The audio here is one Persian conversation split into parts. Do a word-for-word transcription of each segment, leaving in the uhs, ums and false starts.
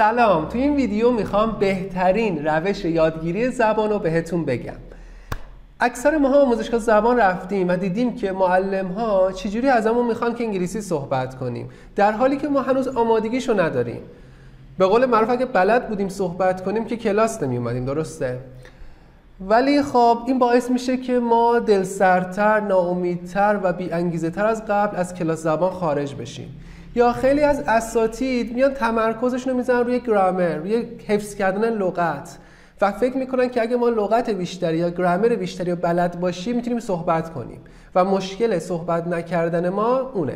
سلام، تو این ویدیو میخوام بهترین روش یادگیری زبان رو بهتون بگم. اکثر ماها آموزشگاه زبان رفتیم و دیدیم که معلم ها چجوری ازمون میخوان که انگلیسی صحبت کنیم، در حالی که ما هنوز آمادگیشو نداریم. به قول معروف اگه بلد بودیم صحبت کنیم که کلاس نمی اومدیم، درسته؟ ولی خب این باعث میشه که ما دلسردتر، ناامیدتر و بی انگیزه تر از قبل از کلاس زبان خارج بشیم. یا خیلی از اساتید میان تمرکزشون رو میزنن روی گرامر، روی حفظ کردن لغت و فکر میکنن که اگه ما لغت بیشتری یا گرامر بیشتری یا بلد باشیم میتونیم صحبت کنیم و مشکل صحبت نکردن ما اونه.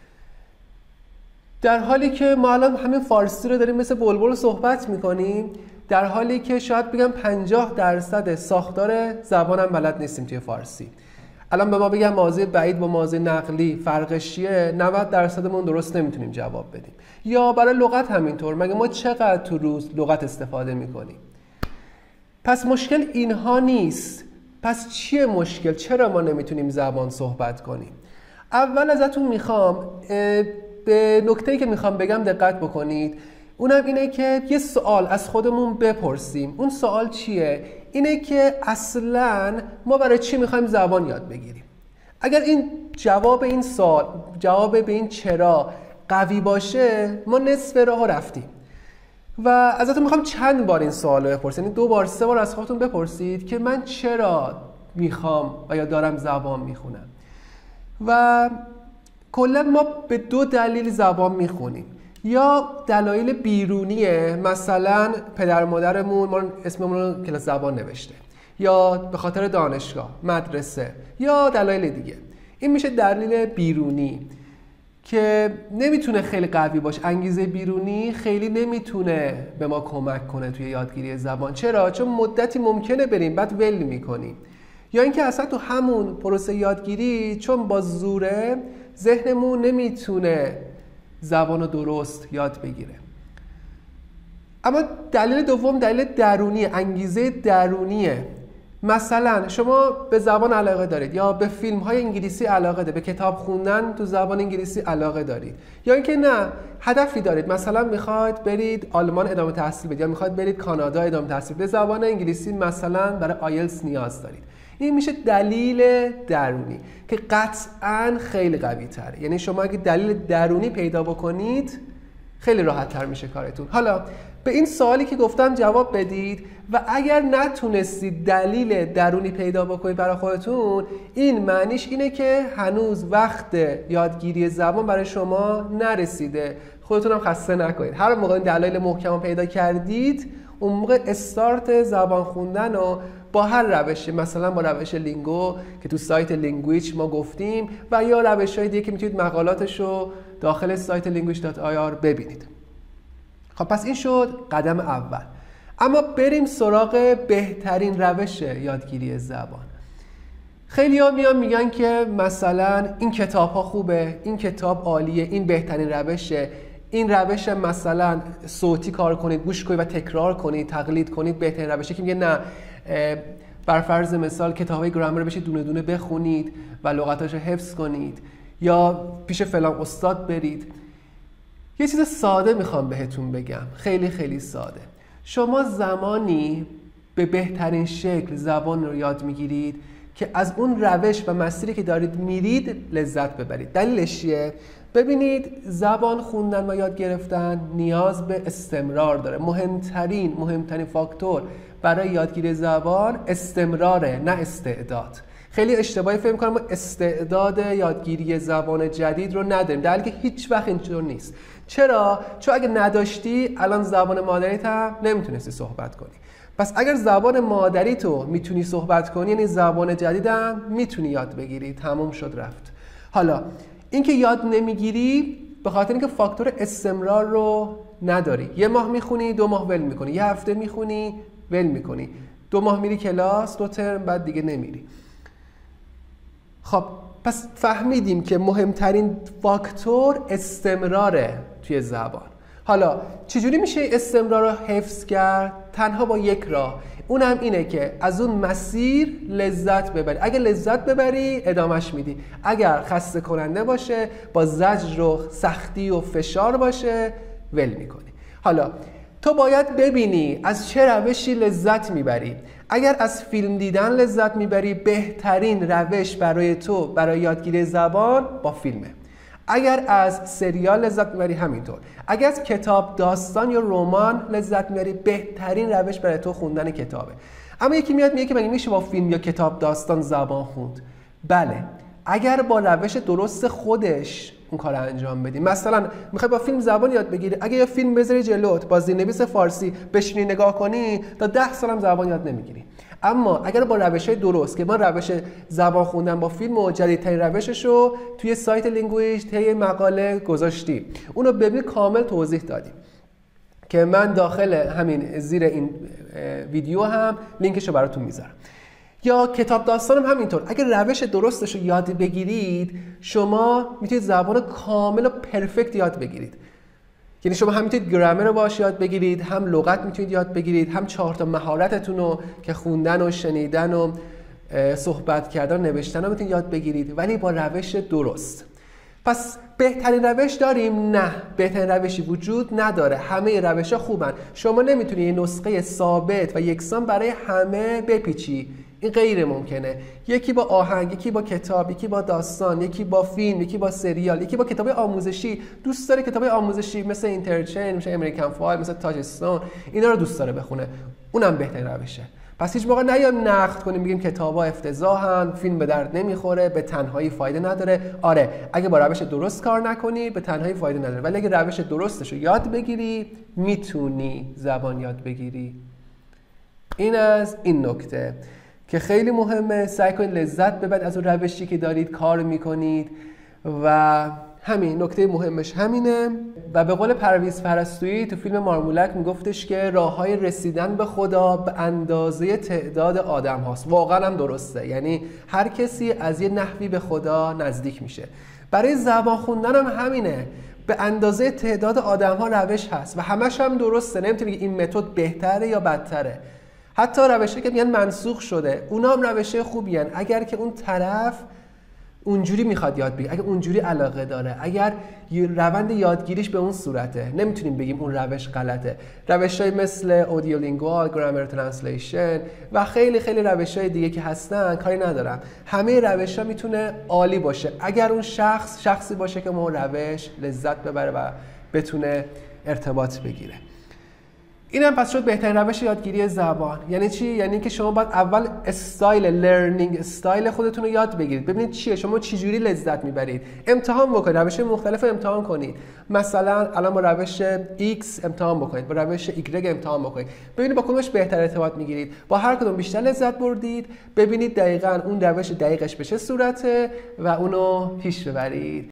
در حالی که ما الان همین فارسی رو داریم مثل بلبل صحبت میکنیم، در حالی که شاید بگم پنجاه درصد ساختار زبانم بلد نیستیم توی فارسی. الان به ما بگم ماضی بعید با ماضی نقلی فرقش چیه، نود درصدمون درست نمیتونیم جواب بدیم. یا برای لغت همینطور، مگه ما چقدر تو روز لغت استفاده میکنیم؟ پس مشکل اینها نیست. پس چیه مشکل؟ چرا ما نمیتونیم زبان صحبت کنیم؟ اول ازتون میخوام به نکته‌ای که میخوام بگم دقت بکنید. اونم اینه که یه سوال از خودمون بپرسیم. اون سوال چیه؟ اینه که اصلاً ما برای چی میخوایم زبان یاد بگیریم؟ اگر این جواب این سوال، جواب به این چرا قوی باشه، ما نصف راه رفتیم. و ازتون میخوام چند بار این سوال رو بپرسید، یعنی دو بار سه بار از خودتون بپرسید که من چرا میخوام و یا دارم زبان میخونم. و کلا ما به دو دلیل زبان میخونیم. یا دلایل بیرونیه، مثلا پدر مادرمون ما اسممون رو کلاس زبان نوشته، یا به خاطر دانشگاه، مدرسه، یا دلایل دیگه. این میشه دلیل بیرونی که نمیتونه خیلی قوی باشه. انگیزه بیرونی خیلی نمیتونه به ما کمک کنه توی یادگیری زبان. چرا؟ چون مدتی ممکنه بریم بعد ول میکنیم. یا اینکه اصلا تو همون پروسه یادگیری چون با زوره ذهنمون نمیتونه زبان رو درست یاد بگیره. اما دلیل دوم دلیل درونیه، انگیزه درونیه. مثلا شما به زبان علاقه دارید، یا به فیلم های انگلیسی علاقه دارید، به کتاب خوندن تو زبان انگلیسی علاقه دارید، یا اینکه نه هدفی دارید، مثلا میخواید برید آلمان ادامه تحصیل بدید، یا میخواید برید کانادا ادامه تحصیل، به زبان انگلیسی مثلا برای آیلتس نیاز دارید. این میشه دلیل درونی که قطعاً خیلی قوی تره. یعنی شما اگه دلیل درونی پیدا بکنید خیلی راحت تر میشه کارتون. حالا به این سوالی که گفتم جواب بدید و اگر نتونستید دلیل درونی پیدا بکنید برای خودتون، این معنیش اینه که هنوز وقت یادگیری زبان برای شما نرسیده. خودتون هم خسته نکنید. هر موقع این دلایل محکم پیدا کردید، اون موقع استارت زبان خوندن رو با هر روشی، مثلا با روش لینگو که تو سایت لینگویچ ما گفتیم، و یا روش‌های دیگه که میتونید مقالاتش رو داخل سایت لینگویچ دات آی آر ببینید. خب پس این شد قدم اول. اما بریم سراغ بهترین روش یادگیری زبان. خیلی‌ها میان میگن که مثلا این کتاب‌ها خوبه، این کتاب عالیه، این بهترین روشه، این روش مثلا صوتی کار کنید، گوش کنید و تکرار کنید، تقلید کنید بهترین روشه. که میگه نه، بر فرض مثال کتابای گرامر رو بشید دونه دونه بخونید و لغتاشو حفظ کنید، یا پیش فلان استاد برید. یه چیز ساده میخوام بهتون بگم، خیلی خیلی ساده. شما زمانی به بهترین شکل زبان رو یاد میگیرید که از اون روش و مسیری که دارید میرید لذت ببرید. دلیلش چیه؟ ببینید، زبان خوندن و یاد گرفتن نیاز به استمرار داره. مهمترین مهمترین فاکتور برای یادگیری زبان استمراره، نه استعداد. خیلی اشتباهی فکر می‌کنم ما استعداد یادگیری زبان جدید رو نداریم، در حالی که هیچ وقت اینطور نیست. چرا؟ چون اگه نداشتی الان زبان مادریت هم نمیتونستی صحبت کنی. پس اگر زبان مادری تو میتونی صحبت کنی، یعنی زبان جدیدم میتونی یاد بگیری. تموم شد رفت. حالا اینکه یاد نمیگیری به خاطر اینکه فاکتور استمرار رو نداری. یه ماه میخونی، دو ماه ول میکنی، یه هفته میخونی، ول میکنی، دو ماه میری کلاس، دو ترم بعد دیگه نمیری. خب پس فهمیدیم که مهمترین فاکتور استمراره توی زبان. حالا چجوری میشه استمرار رو حفظ کرد؟ تنها با یک راه، اونم اینه که از اون مسیر لذت ببری. اگه لذت ببری ادامش میدی، اگر خسته کننده باشه، با زجر و سختی و فشار باشه، ول میکنی. حالا تو باید ببینی از چه روشی لذت میبری. اگر از فیلم دیدن لذت میبری، بهترین روش برای تو برای یادگیری زبان با فیلمه. اگر از سریال لذت میبری همینطور. اگر از کتاب داستان یا رمان لذت میبری، بهترین روش برای تو خوندن کتابه. اما یکی میاد میگه که مگه میشه با فیلم یا کتاب داستان زبان خوند؟ بله، اگر با روش درست خودش اون کار انجام بدی. مثلا میخوای با فیلم زبان یاد بگیری، اگه یه فیلم بذاری جلوت با زیرنویس فارسی بشینی نگاه کنی، تا ده سالم زبان یاد نمیگیری. اما اگر با روش‌های درست، که ما روش زبان خوندن با فیلم و جدیدترین روشش رو توی سایت لینگویج طی مقاله گذاشتیم، اونو ببین کامل توضیح دادیم که من داخل همین زیر این ویدیو هم لینکش رو براتون میذارم. یا کتاب داستان هم همینطور. اگر روش درستش رو یاد بگیرید، شما میتونید زبان کامل و پرفکت یاد بگیرید. یعنی شما هم میتونید گرامر رو باهاش یاد بگیرید، هم لغت میتونید یاد بگیرید، هم چهار تا مهارتتون رو که خوندن و شنیدن و صحبت کردن و نوشتن رو میتونید یاد بگیرید، ولی با روش درست. پس بهترین روش داریم؟ نه، بهترین روشی وجود نداره. همه روش‌ها خوبن. شما نمیتونید یه نسخه ثابت و یکسان برای همه بپیچی. این غیر ممکنه. یکی با آهنگ، یکی با کتاب، یکی با داستان، یکی با فیلم، یکی با سریال، یکی با کتاب آموزشی. دوست داره کتاب آموزشی مثل اینترچین، مثل امریکن فایل، مثل تاجستون، اینا رو دوست داره بخونه. اونم بهترین روشه. پس هیچ موقع نیایم نقد کنیم بگیم کتابا افتضاحن، فیلم به درد نمیخوره، به تنهایی فایده نداره. آره، اگه با روش درست کار نکنی به تنهایی فایده نداره، ولی اگه روش درستش رو یاد بگیری، میتونی زبان یاد بگیری. این از این نکته که خیلی مهمه. سعی کنید لذت ببرید از اون روشی که دارید کار میکنید و همین نکته مهمش همینه. و به قول پرویز پرستویی تو فیلم مارمولک میگفتش که راههای رسیدن به خدا به اندازه تعداد آدم هاست. واقعا هم درسته، یعنی هر کسی از یه نحوی به خدا نزدیک میشه. برای زبان خوندن هم همینه، به اندازه تعداد آدم ها روش هست و همش هم درسته. نمیتونی بگی این متد بهتره یا بدتره. حتی روشی که میگن منسوخ شده، اونا هم روشه خوبی هن. اگر که اون طرف اونجوری میخواد یاد بگیره، اگر اونجوری علاقه داره، اگر روند یادگیریش به اون صورته، نمیتونیم بگیم اون روش غلطه. روشای مثل اودیولینگوال، گرامر ترنسلیشن و خیلی خیلی روشای دیگه که هستن کاری ندارم. همه روشا میتونه عالی باشه اگر اون شخص شخصی باشه که اون روش لذت ببره و بتونه ارتباط بگیره. اینم پس شد بهترین روش یادگیری زبان. یعنی چی؟ یعنی که شما باید اول استایل لرنینگ استایل خودتون رو یاد بگیرید، ببینید چیه، شما چه جوری لذت میبرید. امتحان بکنید، روش مختلف امتحان کنید. مثلا الان با روش X امتحان بکنید، با روش Y امتحان بکنید، ببینید با کدومش بهتر ارتباط میگیرید. با هر کدوم بیشتر لذت بردید، ببینید دقیقاً اون روش دقیقش به چه صورته و اونو پیش ببرید.